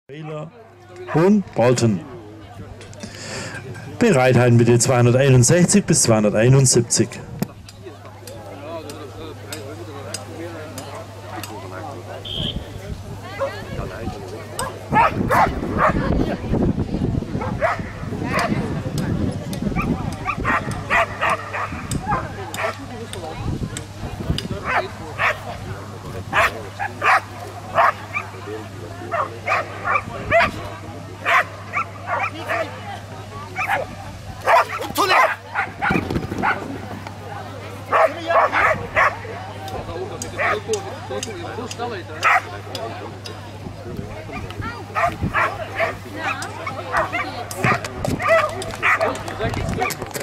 Taylor und Bolton. Bereithalten bitte 261 bis 271. Ja.